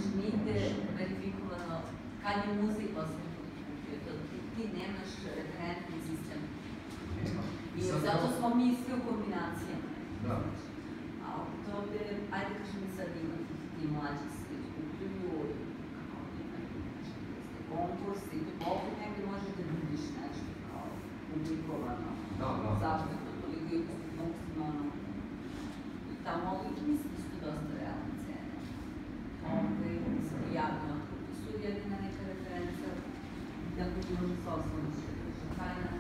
nigde verifikovano kad je muzej poslednji put kupio, to ti nemaš referentni sistem. I zato smo mi svi u kombinacijama. A to ovde, ajde kažem i sad ima ti mlađi svi kupljuju, kao imaju nešto konkurs i tu opet negde možeš da vidiš nešto kao publikovano. Zašto je to toliko i maksimalno. Tamo mislim da su to dosta realne cene. Mislim, javni otkupi su jedina neka referenca, da bi možda se osnovno što je tajna